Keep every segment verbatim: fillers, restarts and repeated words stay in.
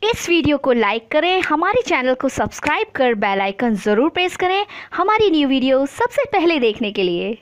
इस वीडियो को लाइक करें, हमारे चैनल को सब्सक्राइब कर बेल आइकन ज़रूर प्रेस करें हमारी न्यू वीडियो सबसे पहले देखने के लिए।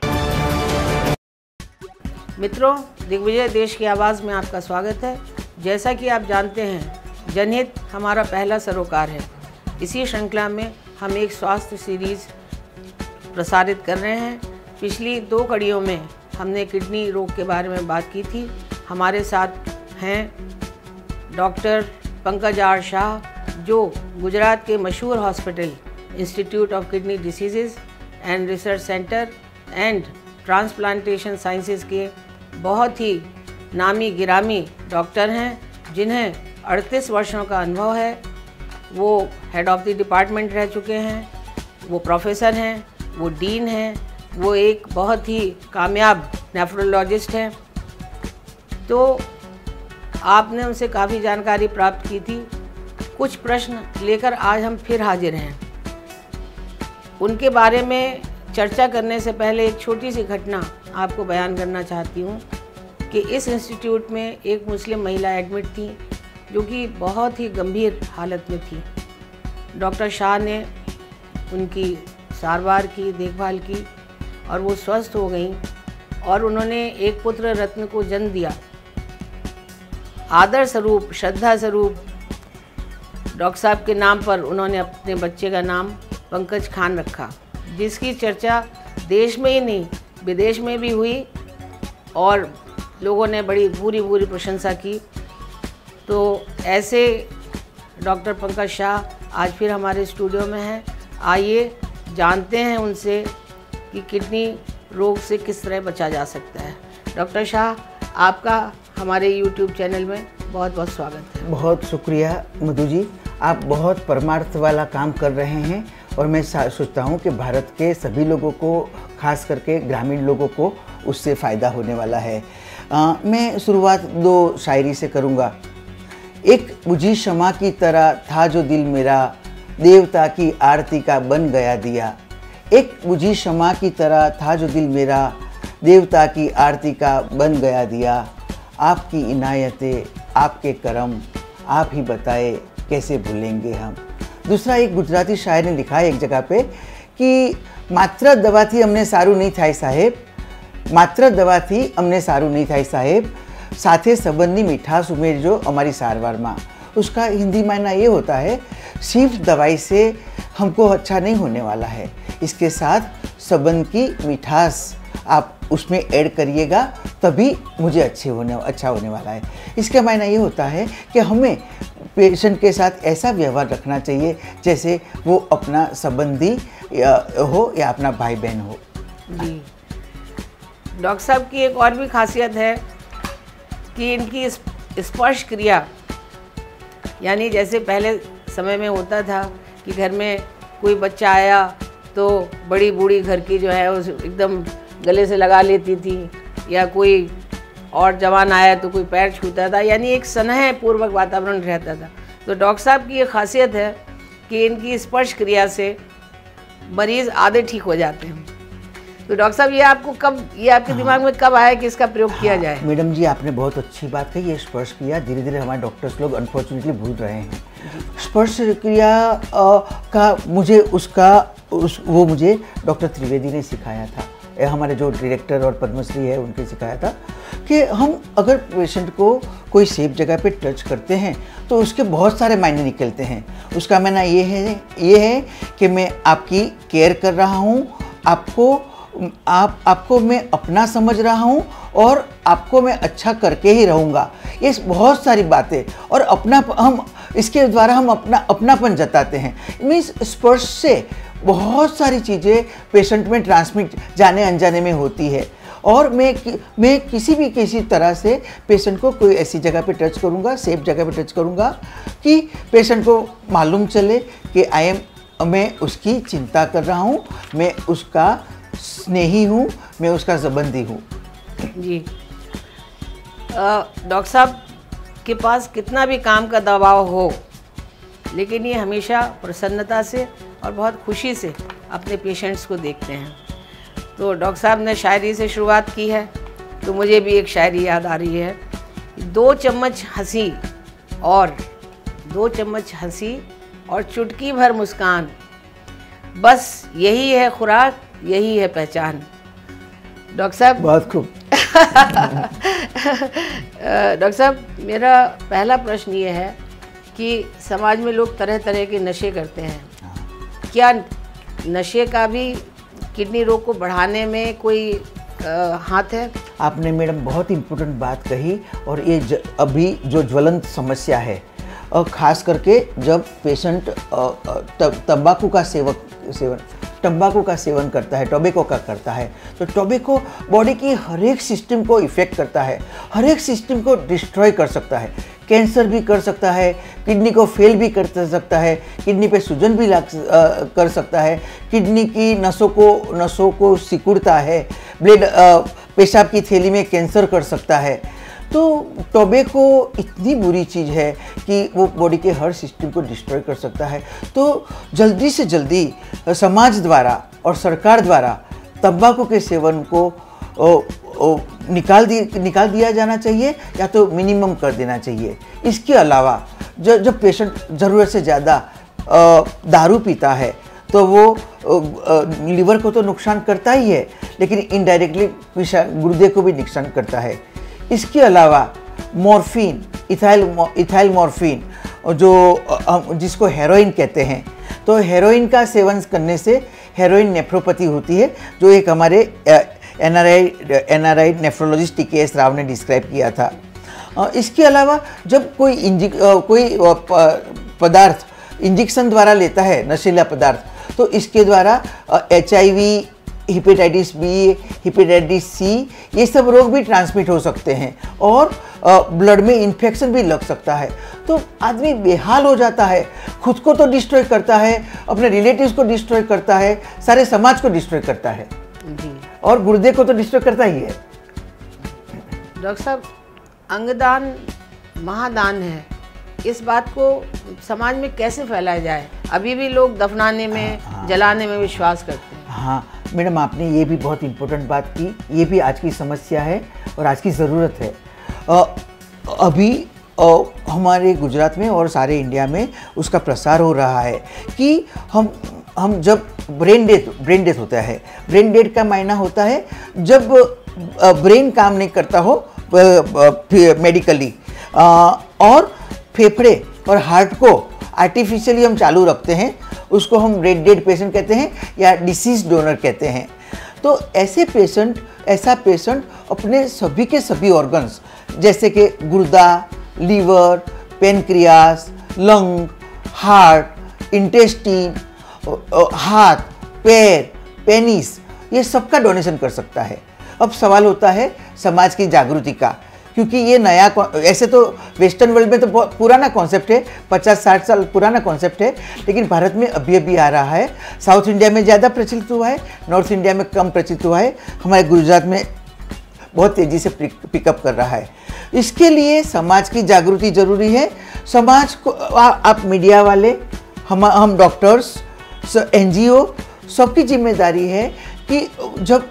मित्रों, दिग्विजय देश की आवाज़ में आपका स्वागत है। जैसा कि आप जानते हैं, जनहित हमारा पहला सरोकार है। इसी श्रृंखला में हम एक स्वास्थ्य सीरीज़ प्रसारित कर रहे हैं। पिछली दो कड़ियों में हमने किडनी रोग के बारे में बात की थी। हमारे साथ हैं डॉक्टर पंकज आर शाह, जो गुजरात के मशहूर hospital institute of kidney diseases and research centre and transplantation sciences के बहुत ही नामी गिरामी डॉक्टर हैं, जिन्हें अड़तीस वर्षों का अनुभव है। वो हेड ऑफ द डिपार्टमेंट रह चुके हैं, वो प्रोफेसर हैं, वो डीन हैं, वो एक बहुत ही कामयाब नेफ्रोलॉजिस्ट हैं। तो आपने उनसे काफ़ी जानकारी प्राप्त की थी। कुछ प्रश्न लेकर आज हम फिर हाजिर हैं। उनके बारे में चर्चा करने से पहले एक छोटी सी घटना आपको बयान करना चाहती हूँ कि इस इंस्टीट्यूट में एक मुस्लिम महिला एडमिट थी, जो कि बहुत ही गंभीर हालत में थी। डॉक्टर शाह ने उनकी सारवार की, देखभाल की और वो स्वस्थ हो गई और उन्होंने एक पुत्र रत्न को जन्म दिया। आदर स्वरूप, श्रद्धा स्वरूप डॉक्टर साहब के नाम पर उन्होंने अपने बच्चे का नाम पंकज खान रखा, जिसकी चर्चा देश में ही नहीं विदेश में भी हुई और लोगों ने बड़ी पूरी पूरी प्रशंसा की। तो ऐसे डॉक्टर पंकज शाह आज फिर हमारे स्टूडियो में हैं। आइए जानते हैं उनसे कि किडनी रोग से किस तरह बचा जा सकता है। डॉक्टर शाह, आपका हमारे यूट्यूब चैनल में बहुत बहुत स्वागत है। बहुत शुक्रिया मधु जी, आप बहुत परमार्थ वाला काम कर रहे हैं और मैं सोचता हूँ कि भारत के सभी लोगों को, खास करके ग्रामीण लोगों को उससे फ़ायदा होने वाला है। आ, मैं शुरुआत दो शायरी से करूँगा। एक बुझी शमा की तरह था जो दिल मेरा, देवता की आरती का बन गया दिया। एक बुझी शमा की तरह था जो दिल मेरा, देवता की आरती का बन गया दिया। आपकी इनायतें, आपके करम, आप ही बताए कैसे भूलेंगे हम। दूसरा, एक गुजराती शायर ने लिखा है एक जगह पे कि मात्र दवा थी अमने सारू नहीं थाय साहेब, मात्र दवा थी अमने सारू नहीं थाय साहेब, साथे संबंधनी मिठास उमेरजो हमारी सारवार माँ। उसका हिंदी मायना ये होता है, सिर्फ दवाई से हमको अच्छा नहीं होने वाला है, इसके साथ संबंध की मिठास आप उसमें ऐड करिएगा, तभी मुझे अच्छे होने अच्छा होने वाला है। इसका मायना ये होता है कि हमें पेशेंट के साथ ऐसा व्यवहार रखना चाहिए जैसे वो अपना संबंधी हो या अपना भाई बहन हो। जी, डॉक्टर साहब की एक और भी खासियत है कि इनकी स्पर्श क्रिया, यानी जैसे पहले समय में होता था कि घर में कोई बच्चा आया तो बड़ी बूढ़ी घर की जो है उस एकदम गले से लगा लेती थी, या कोई और जवान आया तो कोई पैर छूता था, यानी एक स्नेह पूर्वक वातावरण रहता था। तो डॉक्टर साहब की ये खासियत है कि इनकी स्पर्श क्रिया से मरीज़ आधे ठीक हो जाते हैं। तो डॉक्टर साहब, ये आपको कब, ये आपके हाँ। दिमाग में कब आया कि इसका प्रयोग हाँ, किया जाए? मैडम जी, आपने बहुत अच्छी बात कही। ये स्पर्श क्रिया धीरे धीरे हमारे डॉक्टर्स लोग अनफॉर्चुनेटली भूल रहे हैं। स्पर्श क्रिया का मुझे उसका उस वो मुझे डॉक्टर त्रिवेदी ने सिखाया था, हमारे जो डायरेक्टर और पद्मश्री है उनके सिखाया था कि हम अगर पेशेंट को कोई सेफ जगह पे टच करते हैं तो उसके बहुत सारे मायने निकलते हैं। उसका मायना ये है ये है कि मैं आपकी केयर कर रहा हूँ, आपको आप आपको मैं अपना समझ रहा हूँ और आपको मैं अच्छा करके ही रहूँगा। ये बहुत सारी बातें, और अपना हम इसके द्वारा हम अपना अपनापन जताते हैं। मीन्स स्पर्श से बहुत सारी चीज़ें पेशेंट में ट्रांसमिट जाने अनजाने में होती है। और मैं मैं किसी भी किसी तरह से पेशेंट को कोई ऐसी जगह पे टच करूँगा, सेफ जगह पे टच करूँगा कि पेशेंट को मालूम चले कि आई एम मैं उसकी चिंता कर रहा हूँ, मैं उसका स्नेही हूँ, मैं उसका संबंधी हूँ। जी, डॉक्टर साहब के पास कितना भी काम का दबाव हो, लेकिन ये हमेशा प्रसन्नता से और बहुत खुशी से अपने पेशेंट्स को देखते हैं। तो डॉक्टर साहब ने शायरी से शुरुआत की है, तो मुझे भी एक शायरी याद आ रही है। दो चम्मच हंसी और दो चम्मच हंसी और चुटकी भर मुस्कान, बस यही है खुराक, यही है पहचान। डॉक्टर साहब बहुत खूब। डॉक्टर साहब, मेरा पहला प्रश्न ये है कि समाज में लोग तरह तरह के नशे करते हैं, क्या नशे का भी किडनी रोग को बढ़ाने में कोई आ, हाथ है? आपने मैडम बहुत इम्पोर्टेंट बात कही, और ये ज, अभी जो ज्वलंत समस्या है, और ख़ास करके जब पेशेंट तंबाकू का सेवक सेवन तंबाकू का सेवन करता है, टोबैको का करता है, तो टोबैको बॉडी की हर एक सिस्टम को इफ़ेक्ट करता है, हर एक सिस्टम को डिस्ट्रॉय कर सकता है, कैंसर भी कर सकता है, किडनी को फेल भी कर सकता है, किडनी पे सूजन भी लग कर सकता है, किडनी की नसों को नसों को सिकुड़ता है, ब्लड पेशाब की थैली में कैंसर कर सकता है। तो टोबैको इतनी बुरी चीज़ है कि वो बॉडी के हर सिस्टम को डिस्ट्रॉय कर सकता है। तो जल्दी से जल्दी समाज द्वारा और सरकार द्वारा तंबाकू के सेवन को ओ, ओ, निकाल दी निकाल दिया जाना चाहिए, या तो मिनिमम कर देना चाहिए। इसके अलावा जब जब पेशेंट ज़रूरत से ज़्यादा दारू पीता है तो वो लीवर को तो नुकसान करता ही है, लेकिन इनडायरेक्टली गुर्दे को भी नुकसान करता है। इसके अलावा मॉर्फिन, इथाइल इथाइल मॉर्फिन, जो जिसको हेरोइन कहते हैं, तो हेरोइन का सेवन करने से हेरोइन नेफ्रोपैथी होती है, जो एक हमारे N R I N R I nephrologist T K S Rao ने डिस्क्राइब किया था। इसके अलावा जब कोई इंजिक कोई पदार्थ इंजेक्शन द्वारा लेता है, नशीला पदार्थ, तो इसके द्वारा H I V, hepatitis B, hepatitis C, ये सब रोग भी ट्रांसमिट हो सकते हैं, और ब्लड में इन्फेक्शन भी लग सकता है। तो आदमी बेहाल हो जाता है, खुद को तो डिस्ट्रॉय करता है, अपने रिलेटिव्स को डिस्ट्रॉय करता है, सारे समाज को डिस्ट्रॉय करता है जी, और गुर्दे को तो डिस्ट्रॉय करता ही है। डॉक्टर साहब, अंगदान महादान है, इस बात को समाज में कैसे फैलाया जाए? अभी भी लोग दफनाने में, हाँ, हाँ, जलाने में विश्वास करते हैं। हाँ मैडम, आपने ये भी बहुत इम्पोर्टेंट बात की, ये भी आज की समस्या है और आज की ज़रूरत है। आ, अभी आ, हमारे गुजरात में और सारे इंडिया में उसका प्रसार हो रहा है कि हम हम जब ब्रेन डेथ ब्रेन डेथ होता है, ब्रेन डेथ का मायना होता है जब ब्रेन काम नहीं करता हो मेडिकली, और फेफड़े और हार्ट को आर्टिफिशियली हम चालू रखते हैं, उसको हम ब्रेन डेड पेशेंट कहते हैं या डिसीज डोनर कहते हैं। तो ऐसे पेशेंट ऐसा पेशेंट अपने सभी के सभी ऑर्गन्स, जैसे कि गुर्दा, liver, pancreas, lung, heart, intestine, हाथ, पैर, पेनिस, ये सबका डोनेशन कर सकता है। अब सवाल होता है समाज की जागृति का, क्योंकि ये नया, ऐसे तो वेस्टर्न वर्ल्ड में तो बहुत पुराना कॉन्सेप्ट है, पचास साठ साल पुराना कॉन्सेप्ट है, लेकिन भारत में अभी अभी आ रहा है। साउथ इंडिया में ज़्यादा प्रचलित हुआ है, नॉर्थ इंडिया में कम प्रचलित हुआ है, हमारे गुजरात में बहुत तेज़ी से पिकअप कर रहा है। इसके लिए समाज की जागृति जरूरी है। समाज को आ, आप मीडिया वाले, हम हम डॉक्टर्स, एन जी ओ, सबकी जिम्मेदारी है कि जब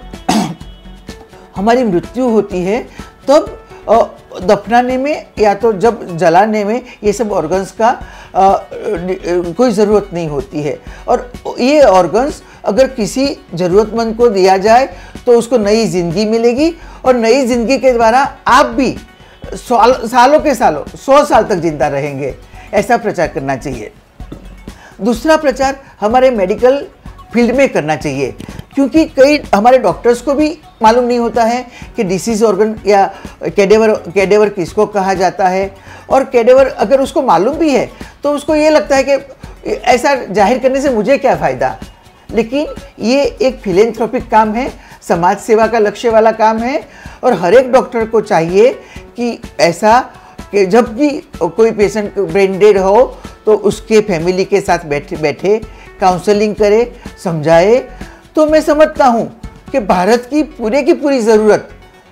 हमारी मृत्यु होती है तब दफनाने में या तो जब जलाने में ये सब ऑर्गन्स का आ, कोई ज़रूरत नहीं होती है, और ये ऑर्गन्स अगर किसी ज़रूरतमंद को दिया जाए तो उसको नई ज़िंदगी मिलेगी, और नई ज़िंदगी के द्वारा आप भी साल सालों के सालों सौ साल तक जिंदा रहेंगे। ऐसा प्रचार करना चाहिए। दूसरा प्रचार हमारे मेडिकल फील्ड में करना चाहिए, क्योंकि कई हमारे डॉक्टर्स को भी मालूम नहीं होता है कि डिसीज ऑर्गन या कैडेवर कैडेवर किसको कहा जाता है, और कैडेवर अगर उसको मालूम भी है तो उसको ये लगता है कि ऐसा जाहिर करने से मुझे क्या फ़ायदा। लेकिन ये एक फिलेंथ्रोपिक काम है, समाज सेवा का लक्ष्य वाला काम है, और हर एक डॉक्टर को चाहिए कि ऐसा कि जब भी कोई पेशेंट ब्रेन डेड हो तो उसके फैमिली के साथ बैठे बैठे काउंसलिंग करे, समझाए। तो मैं समझता हूँ कि भारत की पूरे की पूरी ज़रूरत,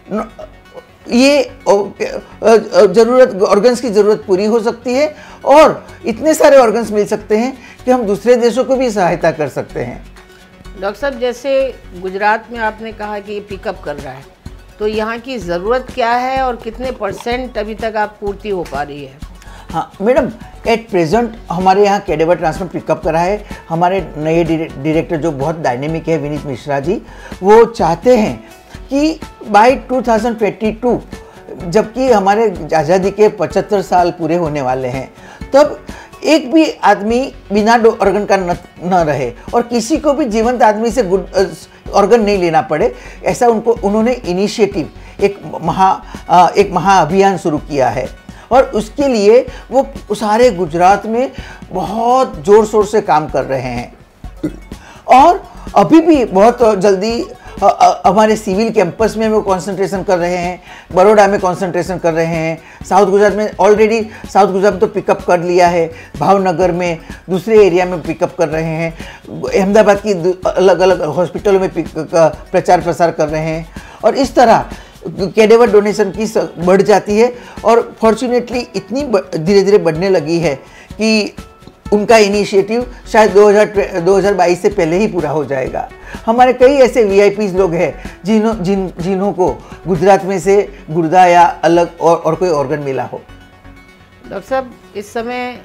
ये ज़रूरत ऑर्गन्स की ज़रूरत पूरी हो सकती है, और इतने सारे ऑर्गन्स मिल सकते हैं कि हम दूसरे देशों को भी सहायता कर सकते हैं। डॉक्टर साहब, जैसे गुजरात में आपने कहा कि ये पिकअप कर रहा है, तो यहाँ की ज़रूरत क्या है और कितने परसेंट अभी तक आप पूर्ति हो पा रही है? हाँ मैडम, एट प्रेजेंट हमारे यहाँ कैडेवर ट्रांसप्लांट पिकअप करा है। हमारे नए डायरेक्टर जो बहुत डायनेमिक है, विनीत मिश्रा जी, वो चाहते हैं कि by two thousand twenty two, जबकि हमारे आज़ादी के पचहत्तर साल पूरे होने वाले हैं, तब एक भी आदमी बिना ऑर्गन का न, न रहे और किसी को भी जीवंत आदमी से ऑर्गन नहीं लेना पड़े, ऐसा उनको उन्होंने इनिशिएटिव एक महा एक महाअभियान शुरू किया है। और उसके लिए वो सारे गुजरात में बहुत ज़ोर शोर से काम कर रहे हैं और अभी भी बहुत जल्दी हमारे सिविल कैंपस में वो कंसंट्रेशन कर रहे हैं, बड़ौदा में कंसंट्रेशन कर रहे हैं, साउथ गुजरात में ऑलरेडी साउथ गुजरात में तो पिकअप कर लिया है, भावनगर में दूसरे एरिया में पिकअप कर रहे हैं, अहमदाबाद की अलग अलग हॉस्पिटलों में प्रचार प्रसार कर रहे हैं। और इस तरह कैडेवर डोनेशन की बढ़ जाती है और फॉर्चुनेटली इतनी धीरे धीरे बढ़ने लगी है कि उनका इनिशिएटिव शायद दो हज़ार बाईस से पहले ही पूरा हो जाएगा। हमारे कई ऐसे वीआईपीज लोग हैं जिन्हों जिन जिन्हों को गुजरात में से गुर्दा या अलग और, और कोई ऑर्गन मिला हो। डॉक्टर साहब, इस समय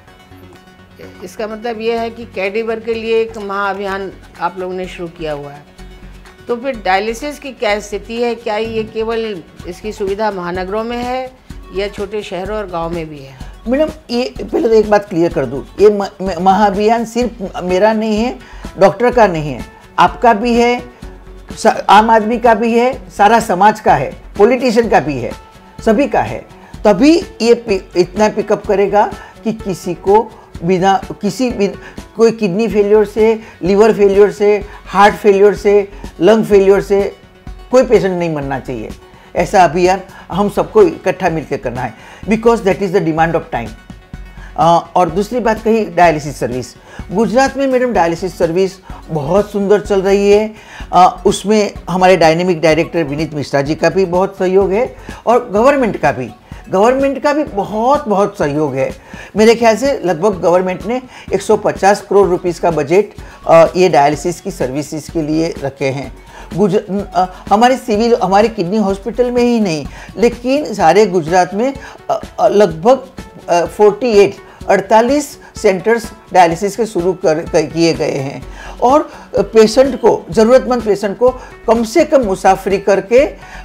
इसका मतलब ये है कि कैडेवर के लिए एक महाअभियान आप लोगों ने शुरू किया हुआ है, तो फिर डायलिसिस की क्या स्थिति है? क्या ये केवल इसकी सुविधा महानगरों में है या छोटे शहरों और गाँव में भी है? मैडम, ये पहले तो एक बात क्लियर कर दूँ, ये महाअभियान सिर्फ मेरा नहीं है, डॉक्टर का नहीं है, आपका भी है, आम आदमी का भी है, सारा समाज का है, पॉलिटिशियन का भी है, सभी का है। तभी ये इतना पिकअप करेगा कि किसी को बिना किसी बिना, कोई किडनी फेलियर से, लीवर फेलियर से, हार्ट फेलियर से, लंग फेलियर से कोई पेशेंट नहीं मरना चाहिए। ऐसा अभियान हम सबको इकट्ठा मिलकर करना है, because that is the demand of time. और दूसरी बात कही डायलिसिस सर्विस, गुजरात में मैडम डायलिसिस सर्विस बहुत सुंदर चल रही है। uh, उसमें हमारे डायनेमिक डायरेक्टर विनीत मिश्रा जी का भी बहुत सहयोग है और गवर्नमेंट का भी गवर्नमेंट का भी बहुत बहुत सहयोग है। मेरे ख्याल से लगभग गवर्नमेंट ने एक सौ पचास करोड़ रुपीस का बजट uh, ये डायलिसिस की सर्विसेज के लिए रखे हैं। गुज हमारे सिविल हमारे किडनी हॉस्पिटल में ही नहीं, लेकिन सारे गुजरात में लगभग फोर्टी एट अड़तालीस सेंटर्स डायलिसिस के शुरू कर किए गए हैं और पेशेंट को, ज़रूरतमंद पेशेंट को कम से कम मुसाफरी करके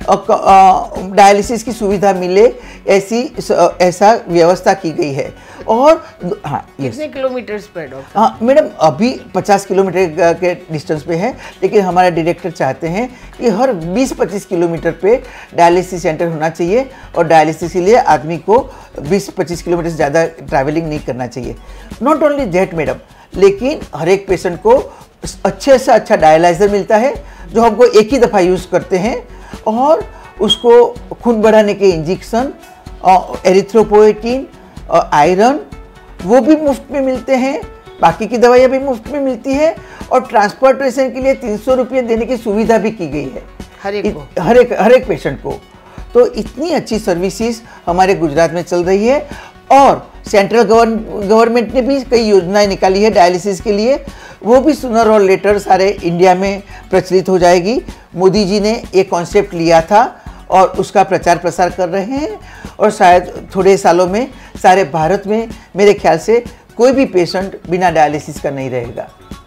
डायलिसिस की सुविधा मिले, ऐसी ऐसा व्यवस्था की गई है। और हाँ, कितने किलोमीटर पे डॉक्टर? हाँ मैडम, अभी पचास किलोमीटर के डिस्टेंस पे है, लेकिन हमारे डायरेक्टर चाहते हैं कि हर बीस पच्चीस किलोमीटर पे डायलिसिस सेंटर होना चाहिए और डायलिसिस के लिए आदमी को बीस पच्चीस किलोमीटर से ज़्यादा ट्रैवलिंग नहीं करना चाहिए। नॉट ओनली दैट मैडम, लेकिन हर एक पेशेंट को अच्छे से अच्छा डायलाइजर मिलता है जो हमको एक ही दफ़ा यूज़ करते हैं और उसको खून बढ़ाने के इंजेक्शन और एरिथ्रोपोएटिन और आयरन वो भी मुफ्त में मिलते हैं, बाकी की दवाइयाँ भी मुफ्त में मिलती है और ट्रांसपोर्टेशन के लिए तीन सौ रुपये देने की सुविधा भी की गई है हर एक को, हर एक हर एक पेशेंट को। तो इतनी अच्छी सर्विसेज हमारे गुजरात में चल रही है और सेंट्रल गवर्नमेंट ने भी कई योजनाएं निकाली है डायलिसिस के लिए, वो भी सूनर और लेटर सारे इंडिया में प्रचलित हो जाएगी। मोदी जी ने ये कॉन्सेप्ट लिया था और उसका प्रचार प्रसार कर रहे हैं और शायद थोड़े सालों में सारे भारत में मेरे ख्याल से कोई भी पेशेंट बिना डायलिसिस का नहीं रहेगा।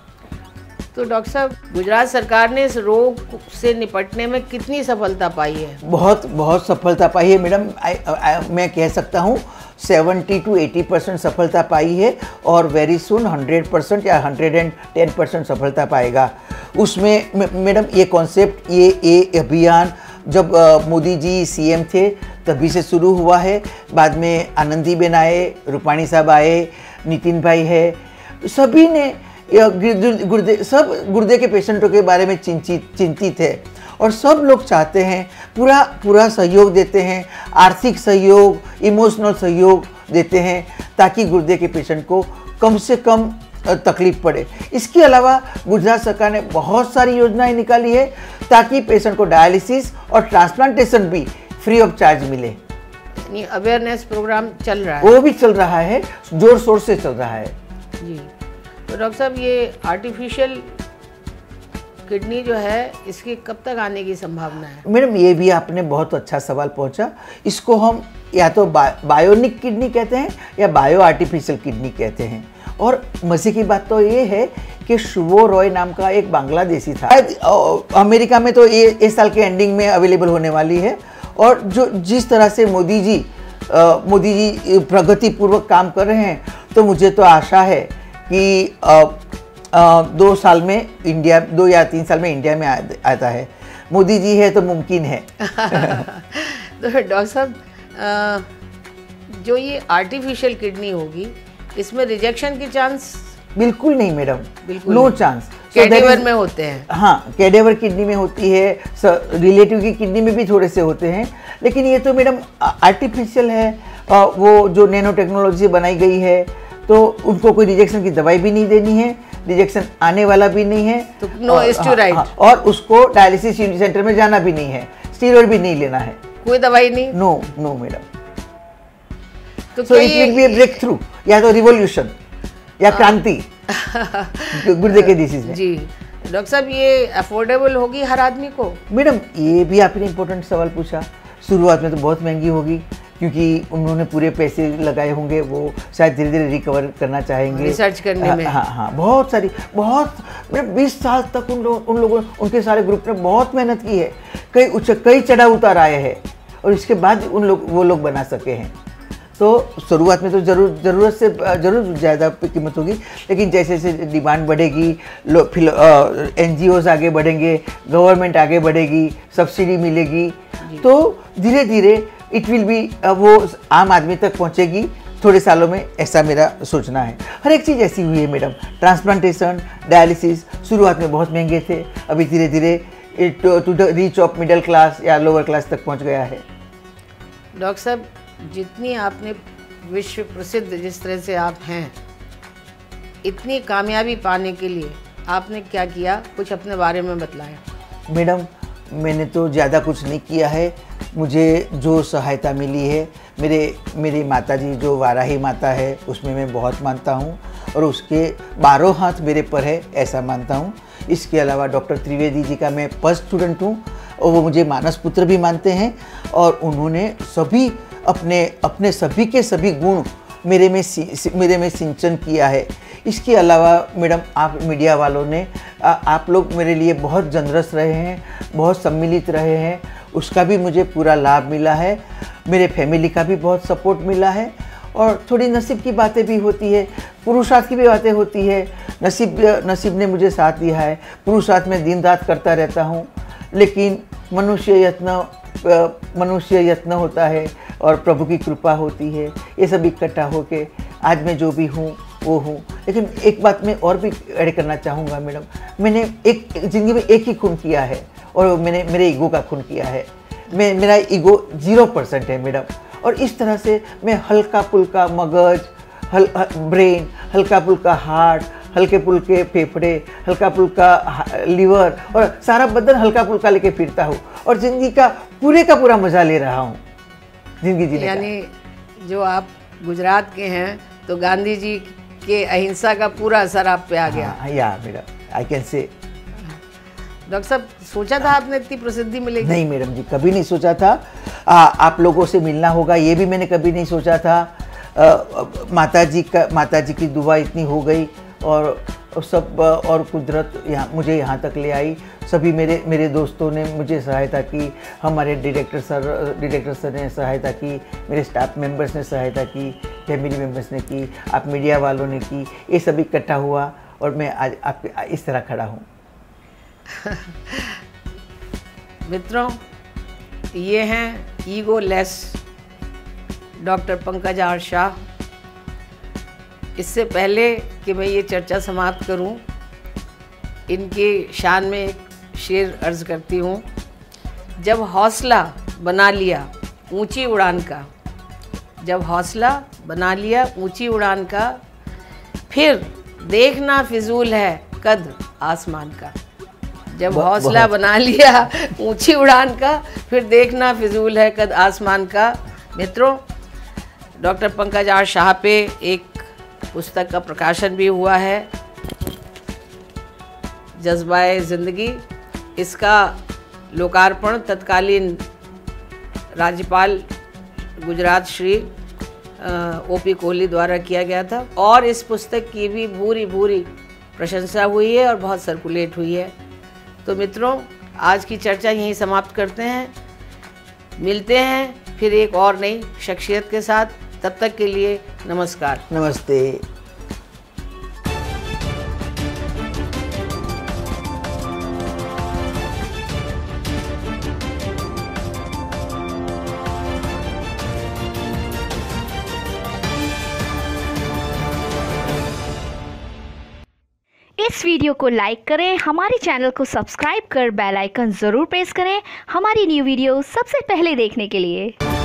तो डॉक्टर साहब, गुजरात सरकार ने इस रोग से निपटने में कितनी सफलता पाई है? बहुत बहुत सफलता पाई है मैडम, मैं कह सकता हूँ सेवेंटी टू एटी परसेंट सफलता पाई है और वेरी सुन हंड्रेड परसेंट या हंड्रेड एंड टेन परसेंट सफलता पाएगा। उसमें मैडम ये कॉन्सेप्ट, ये ये अभियान जब मोदी जी सीएम थे तभी से शुरू हुआ है। बाद में आनंदीबेन आए, रूपाणी साहब आए, नितिन भाई है, सभी ने गुर्दे सब गुर्दे के पेशेंटों के बारे में चिंतित चिंतित है और सब लोग चाहते हैं, पूरा पूरा सहयोग देते हैं, आर्थिक सहयोग, इमोशनल सहयोग देते हैं ताकि गुर्दे के पेशेंट को कम से कम तकलीफ पड़े। इसके अलावा गुजरात सरकार ने बहुत सारी योजनाएं निकाली है ताकि पेशेंट को डायलिसिस और ट्रांसप्लांटेशन भी फ्री ऑफ चार्ज मिले। अवेयरनेस प्रोग्राम चल रहा है? वो भी चल रहा है, जोर शोर से चल रहा है जी। तो डॉक्टर साहब, ये आर्टिफिशियल किडनी जो है, इसकी कब तक आने की संभावना है? मैडम, ये भी आपने बहुत अच्छा सवाल पूछा। इसको हम या तो बा, बायोनिक किडनी कहते हैं या बायो आर्टिफिशियल किडनी कहते हैं। और मज़े की बात तो ये है कि शुभो रॉय नाम का एक बांग्लादेशी था, अमेरिका में तो ये इस साल के एंडिंग में अवेलेबल होने वाली है। और जो जिस तरह से मोदी जी मोदी जी प्रगतिपूर्वक काम कर रहे हैं, तो मुझे तो आशा है कि आ, आ, दो साल में इंडिया दो या तीन साल में इंडिया में आ, आता है। मोदी जी है तो मुमकिन है। तो डॉक्टर साहब, जो ये आर्टिफिशियल किडनी होगी, इसमें रिजेक्शन के चांस? बिल्कुल नहीं मैडम, बिल्कुल नो नहीं। चांस। कैडेवर में होते हैं? हाँ, कैडेवर किडनी में होती है, रिलेटिव की किडनी में भी थोड़े से होते हैं, लेकिन ये तो मैडम आर्टिफिशियल है। आ, वो जो नैनो टेक्नोलॉजी से बनाई गई है, तो उनको कोई रिजेक्शन की दवाई भी नहीं देनी है, रिजेक्शन आने वाला भी नहीं है, तो नो स्टेरॉइड, और उसको डायलिसिस सेंटर में जाना भी नहीं है, स्टेरॉइड भी नहीं लेना है, कोई दवाई नहीं। No no madam. तो so it will be a breakthrough, या तो रिवॉल्यूशन या क्रांति गुर्दे के डिसीज में। जी डॉक्टर साहब, ये अफोर्डेबल होगी हर आदमी को? मैडम, ये भी आपने इम्पोर्टेंट सवाल पूछा। शुरुआत में तो बहुत महंगी होगी, क्योंकि उन्होंने पूरे पैसे लगाए होंगे, वो शायद धीरे धीरे रिकवर करना चाहेंगे रिसर्च करने में। हाँ हाँ, बहुत सारी बहुत मतलब बीस साल तक उन लोग उन लोगों उनके सारे ग्रुप ने बहुत मेहनत की है, कई उच्च कई चढ़ाव उतार आए हैं, और इसके बाद उन लोग वो लोग बना सके हैं। तो शुरुआत में तो जरूर ज़रूरत से ज़रूर ज़्यादा कीमत होगी, लेकिन जैसे जैसे डिमांड बढ़ेगी, लोग फिर एन जी ओज़ आगे बढ़ेंगे, गवर्नमेंट आगे बढ़ेगी, सब्सिडी मिलेगी, तो धीरे धीरे इट विल बी वो आम आदमी तक पहुंचेगी थोड़े सालों में, ऐसा मेरा सोचना है। हर एक चीज़ ऐसी हुई है मैडम, ट्रांसप्लांटेशन, डायलिसिस शुरुआत में बहुत महंगे थे, अभी धीरे धीरे to the reach of middle class या लोअर क्लास तक पहुंच गया है। डॉक्टर साहब, जितनी आपने विश्व प्रसिद्ध जिस तरह से आप हैं, इतनी कामयाबी पाने के लिए आपने क्या किया, कुछ अपने बारे में बतलाएं। मैडम, मैंने तो ज़्यादा कुछ नहीं किया है। मुझे जो सहायता मिली है, मेरे मेरी माताजी जो वाराही माता है, उसमें मैं बहुत मानता हूँ, और उसके बारहों हाथ मेरे पर है, ऐसा मानता हूँ। इसके अलावा डॉक्टर त्रिवेदी जी का मैं फर्स्ट स्टूडेंट हूँ, और वो मुझे मानस पुत्र भी मानते हैं, और उन्होंने सभी अपने अपने सभी के सभी गुण मेरे में मेरे में सिंचन किया है। इसके अलावा मैडम, आप मीडिया वालों ने आ, आप लोग मेरे लिए बहुत जनरस रहे हैं, बहुत सम्मिलित रहे हैं, उसका भी मुझे पूरा लाभ मिला है। मेरे फैमिली का भी बहुत सपोर्ट मिला है, और थोड़ी नसीब की बातें भी होती है, पुरुषार्थ की भी बातें होती है। नसीब नसीब ने मुझे साथ दिया है, पुरुषार्थ में दिन रात करता रहता हूँ, लेकिन मनुष्य यत्न मनुष्य यत्न होता है और प्रभु की कृपा होती है। ये सब इकट्ठा होके आज मैं जो भी हूँ वो हूँ। लेकिन एक बात मैं और भी ऐड करना चाहूँगा मैडम, मैंने एक ज़िंदगी में एक ही खून किया है, और मैंने मेरे ईगो का खून किया है। मैं मेरा ईगो जीरो परसेंट है मैडम, और इस तरह से मैं हल्का फुल्का मगज, हल ब्रेन, हल्का फुल्का हार्ट, हल्के फुल्के फेफड़े, हल्का फुल्का लीवर, और सारा बदन हल्का फुल्का लेके फिरता हूँ, और ज़िंदगी का पूरे का पूरा मज़ा ले रहा हूँ जिंदगी जीने का। यानी जो आप गुजरात के हैं, तो गांधी जी के अहिंसा का पूरा असर आप पे आ गया। हाँ, yeah madam, I can say. Doctor साहब, सोचा था आपने इतनी प्रसिद्धि मिलेगी? नहीं मैडम जी, कभी नहीं सोचा था। आ, आप लोगों से मिलना होगा, ये भी मैंने कभी नहीं सोचा था। आ, माता जी का माता जी की दुआ इतनी हो गई, और सब और कुदरत यहाँ मुझे यहाँ तक ले आई। सभी मेरे मेरे दोस्तों ने मुझे सहायता की, हमारे डायरेक्टर सर डायरेक्टर सर ने सहायता की, मेरे स्टाफ मेंबर्स ने सहायता की, फैमिली मेंबर्स ने की, आप मीडिया वालों ने की। ये सब इकट्ठा हुआ, और मैं आज आपके इस तरह खड़ा हूँ। मित्रों, ये हैं egoless doctor Pankaj R Shah. इससे पहले कि मैं ये चर्चा समाप्त करूं, इनके शान में एक शेर अर्ज करती हूँ। जब हौसला बना लिया ऊंची उड़ान का, जब हौसला बना लिया ऊंची उड़ान का, फिर देखना फिजूल है कद आसमान का। जब हौसला बना लिया ऊंची उड़ान का, फिर देखना फिजूल है कद आसमान का। मित्रों, डॉक्टर पंकज आर शाह पे एक पुस्तक का प्रकाशन भी हुआ है, जज्बाए ज़िंदगी। इसका लोकार्पण तत्कालीन राज्यपाल गुजरात श्री ओ पी कोहली द्वारा किया गया था और इस पुस्तक की भी भूरी भूरी प्रशंसा हुई है और बहुत सर्कुलेट हुई है। तो मित्रों, आज की चर्चा यहीं समाप्त करते हैं। मिलते हैं फिर एक और नई शख्सियत के साथ। तब तक के लिए नमस्कार। नमस्ते। इस वीडियो को लाइक करें, हमारे चैनल को सब्सक्राइब कर बेल आइकन ज़रूर प्रेस करें हमारी न्यू वीडियो सबसे पहले देखने के लिए।